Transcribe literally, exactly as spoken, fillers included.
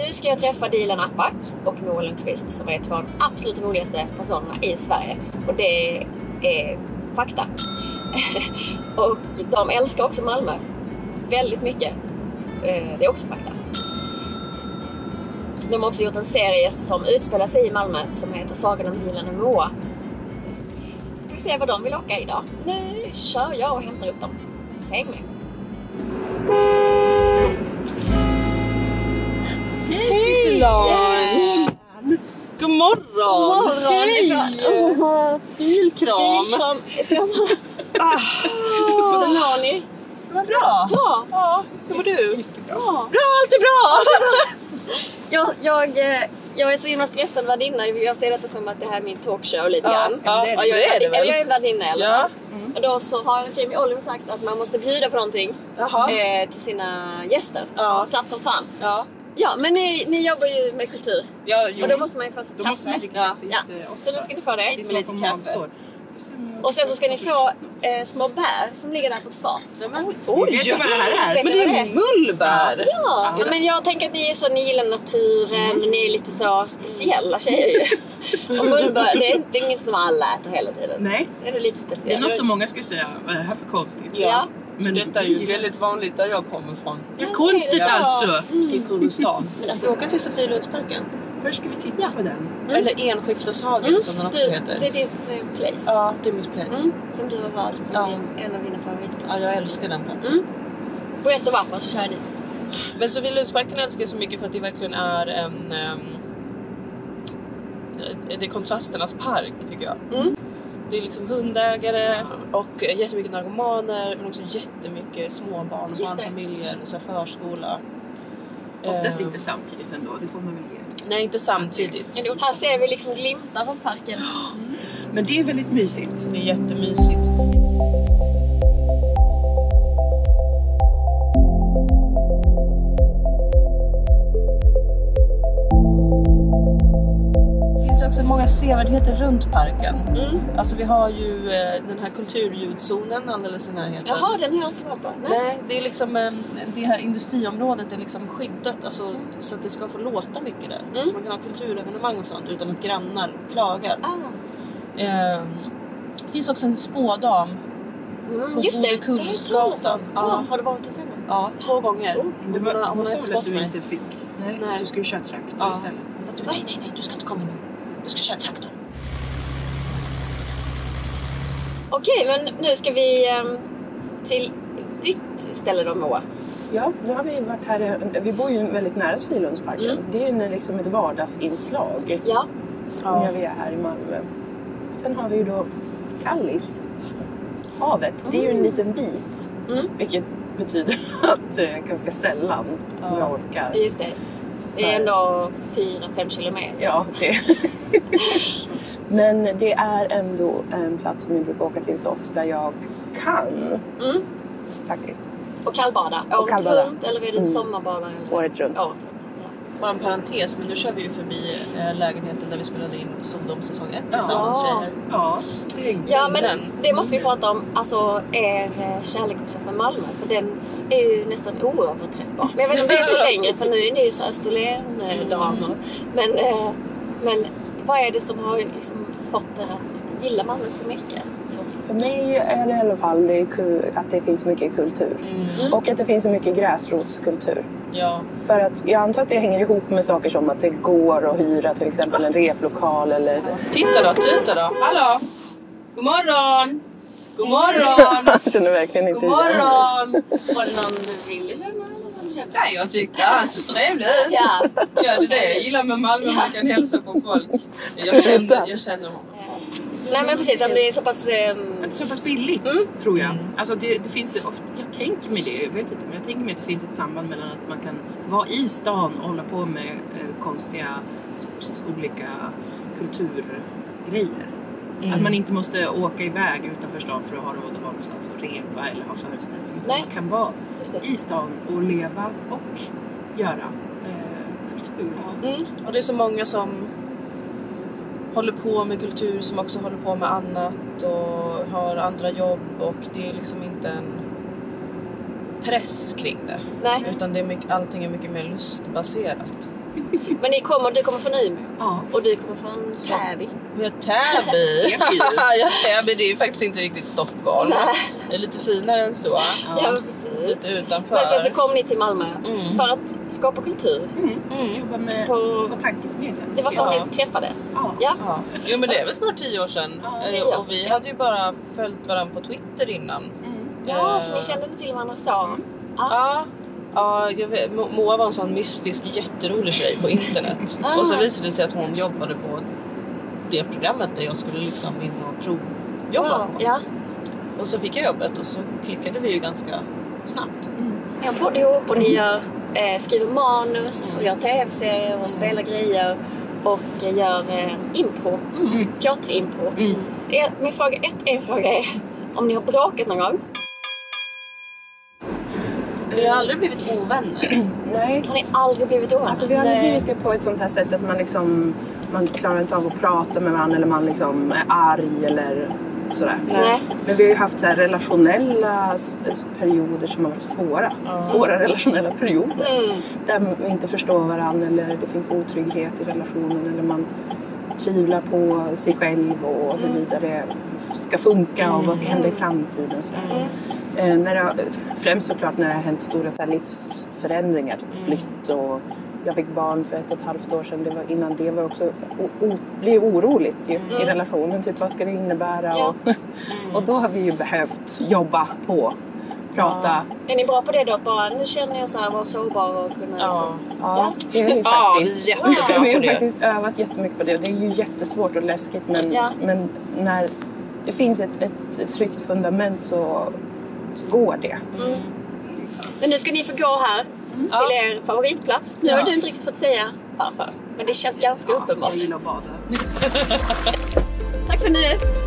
nu ska jag träffa Dilan Apak och Moa Lundqvist som är två av de absolut roligaste personerna i Sverige. Och det är fakta. Och de älskar också Malmö. Väldigt mycket. Det är också fakta. De har också gjort en serie som utspelar sig i Malmö som heter Sagan om Dilan och Moa. Ska vi se vad de vill åka idag. Nu kör jag och hämtar upp dem. Häng med. Hej Lars! God morgon! Hej! Bilkram! Bilkram! Ska jag säga? Så den har ni. Vad bra! Bra! Ja, hur mår du? Bra! Bra, allt är bra! jag, jag, jag är så himla stressad värdinna. Jag ser detta som att det här är min talkshow lite grann. Ja, ja, jag, det är det väl? Jag är värdinna i alla Ja. fall. Mm. Och då så har Jamie Oliver sagt att man måste bjuda på någonting eh, till sina gäster. Ja. Slatt som fan. Ja. Ja, men ni, ni jobbar ju med kultur. Ja, jo. Och då måste man ju få ett Då måste man kaffe. dricka kaffe Ja. jätteofta. Så nu ska ni få det. Det är som att få magsår. Och sen så ska ni få eh, små bär som ligger där på ett fat. Oj! Vet du vad det här är? Men det är mullbär! Ja, ja, men jag tänker att ni är så, ni gillar naturen och ni är lite så speciella tjejer. Och mullbär, det är, det är inget som alla äter hela tiden. Nej. Det är lite Det speciellt. är något som många skulle säga, vad är det här för konstigt? Ja. Men Detta är ju väldigt vanligt där jag kommer ifrån. Ja, konstigt Ja. alltså. I Kurdistan. Men alltså, Vi åker till Sofielundsparken. Först ska vi titta Ja. på den. Eller Enskifteshagen Mm. som den också du, heter. det är ditt eh, place. Ja, det är mitt place. Mm. Som du har valt som Ja. din, en av dina Ja, favoritplatser. jag älskar den platsen. Mm. Berätta varför så kör jag dit. Men Sofielundsparken älskar jag så mycket för att det verkligen är en... Um, det är kontrasternas park tycker jag. Mm. Det är liksom hundägare och jättemycket narkomaner men också jättemycket småbarn och Just det. barnfamiljer, så här förskola. Oftast Ehm, inte samtidigt ändå, det får man väl ge. Nej, inte samtidigt. Men här ser vi liksom glimtar från parken. Men det är väldigt mysigt. Det är jättemysigt. Det finns också många sevärdheter runt parken. Mm. Alltså vi har ju eh, den här kulturljudzonen alldeles i närheten. Jaha, den har jag inte varit på. Nej. Nej, det är liksom eh, det här industriområdet är liksom skyddat alltså, så att det ska få låta mycket där. Mm. Så man kan ha kulturevenemang och sånt utan att grannar klagar. Ah. Eh, det finns också en spådam. Mm, På just det, det Bodekullsgatan. ja. Ja. Har du varit hos henne? Ja, två gånger. Oh, Det Hon har, var, hon hon har sa inte väl att spott du mig. inte fick? Nej, Nej. du ska ju köra traktor Ja. istället. Du, nej, nej, nej, du ska inte komma nu. Du ska köra traktor. Okej, men nu ska vi um, till ditt ställe då, Moa. Ja, nu har vi varit här, vi bor ju väldigt nära Sofielundsparken. Mm. Det är ju liksom ett vardagsinslag Ja. när vi är här i Malmö. Sen har vi ju då Kallis, havet. Det är ju en liten bit, Mm. vilket betyder att eh, ganska sällan Ja. jag orkar. Just det. Det är ändå fyra fem kilometer. Ja, det. Men det är ändå en plats som jag brukar åka till så ofta jag kan, Mm. faktiskt. Och kallbada. Och Året kallbada. runt eller är det Mm. sommarbada? Eller? Året runt. Året runt. Ja. Bara en parentes, men nu kör vi ju förbi eh, lägenheten där vi spelade in Sodom säsong ett Ja. tillsammans tjejer. Ja, det är Ja, men Den. det måste vi prata om. Alltså er eh, kärlek också för Malmö. För den är ju nästan oöverträffbar. Men jag vet inte om det är så längre. För nu är ni ju så Österlen-damer. Men, eh, men vad är det som har liksom fått er att gilla Malmö så mycket? Tror ni? För mig är det i alla fall det är kul att det finns mycket kultur. Mm. Och att det finns så mycket gräsrotskultur. Ja. För att jag antar att det hänger ihop med saker som att det går att hyra till exempel en replokal eller... Titta då, titta då. Hallå! God morgon! God morgon! Jag känner verkligen inte God morgon! Var det någon du ville känna eller som du kände? Nej, jag tyckte han så trevlig ut. Ja. Ja, det är det jag gillar med Malmö, man kan hälsa på folk. Jag känner, jag känner honom. Nej men precis, att det är så pass... ehm, Men det är så pass billigt, tror jag. Alltså det, det finns ofta, jag tänker mig det, jag vet inte, men jag tänker mig att det finns ett samband mellan att man kan vara i stan och hålla på med eh, konstiga s- s- olika kulturgrejer. Mm. Att man inte måste åka iväg utanför stan för att ha råd att vara någonstans och repa eller ha föreställning. Utan Nej. man kan vara Just det. i stan och leva och göra eh, kultur. Mm. Och det är så många som håller på med kultur som också håller på med annat och har andra jobb och det är liksom inte en press kring det. Nej. Utan det är mycket, allting är mycket mer lustbaserat. Men ni kommer, du kommer från Umeå. Ja. Och du kommer från Täby. Vi har Täby. Ja, Täby, det är ju faktiskt inte riktigt Stockholm. Nej. Det är lite finare än så. Ja, Ja. precis. Lite utanför. Men sen så kom ni till Malmö Mm. för att skapa kultur. Mm. Mm. Jobba med På- på tankesmedjan. Det var så Ja. ni träffades. Ja. Ja. Ja. Jo, men det är väl snart tio år sedan. Ja, Eh, tio år och vi sedan. hade ju bara följt varandra på Twitter innan. Mm. Ja, Eh, så ni kände till varandra så. Ja. Ja, ja jag vet, Mo- Moa var en sån mystisk, jätterolig tjej på internet. Ah. Och så visade det sig att hon jobbade på det programmet där jag skulle liksom in och provjobba Ja. på. Ja. Och så fick jag jobbet och så klickade vi ju ganska snabbt. Ni har podd ihop och ni gör, eh, skriver manus och gör tv-serier och spelar grejer och eh, gör eh, impro, Mm. teaterimpro. Mm. Eh, Min fråga ett, en fråga är om ni har bråkat någon gång? Vi har aldrig blivit ovänner. Nej. Har ni aldrig blivit ovänner? Alltså vi har aldrig Nej. blivit det på ett sånt här sätt att man liksom man klarar inte av att prata med varandra eller man liksom är arg eller sådär. Nej. Men vi har ju haft så här relationella s- s- perioder som har varit svåra. Ja. Svåra relationella perioder. Mm. Där vi inte förstår varandra eller det finns otrygghet i relationen eller man tvivlar på sig själv och huruvida det ska funka och vad ska hända i framtiden och sådär. Mm. Eh, när det har, främst såklart när det har hänt stora så här, livsförändringar, typ flytt och jag fick barn för ett och ett halvt år sedan. Det var, innan det var också så här, o, o, blir oroligt ju, i relationen. Typ vad ska det innebära? Ja. Och, och då har vi ju behövt jobba på, prata. Är ni bra på det då? Bara, nu känner jag så här, vara sårbar och kunna Ja. liksom... Ja, det är ju Ja, vi faktiskt. är jättebra vi på har det. faktiskt övat jättemycket på det. Det är ju jättesvårt och läskigt men, Ja. men när det finns ett, ett tryggt fundament så, så går det. Mm. Men nu ska ni få gå här Ja. till er favoritplats. Nu Ja. har du inte riktigt fått säga varför. Men det känns ganska uppenbart. Jag gillar att bada. Tack för nu!